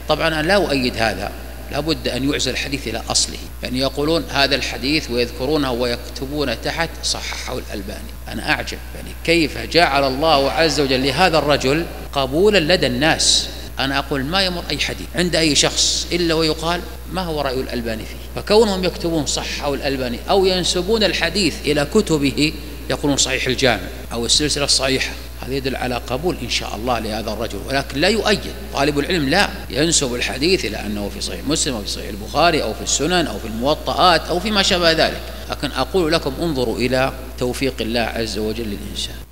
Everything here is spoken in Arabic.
طبعا أنا لا أؤيد هذا، لا بد أن يعزل الحديث إلى أصله، يعني يقولون هذا الحديث ويذكرونه ويكتبون تحت صححه الألباني. أنا أعجب، يعني كيف جعل الله عز وجل لهذا الرجل قبولا لدى الناس. أنا أقول ما يمر أي حديث عند أي شخص إلا ويقال ما هو رأي الألباني فيه، فكونهم يكتبون صححه الألباني أو ينسبون الحديث إلى كتبه يقولون صحيح الجامع أو السلسلة الصحيحة، هذا يدل على قبول إن شاء الله لهذا الرجل، ولكن لا يؤيد. طالب العلم لا ينسب الحديث إلى أنه في صحيح مسلم أو في صحيح البخاري أو في السنن أو في الموطئات أو فيما شابه ذلك، لكن أقول لكم انظروا إلى توفيق الله عز وجل للإنسان.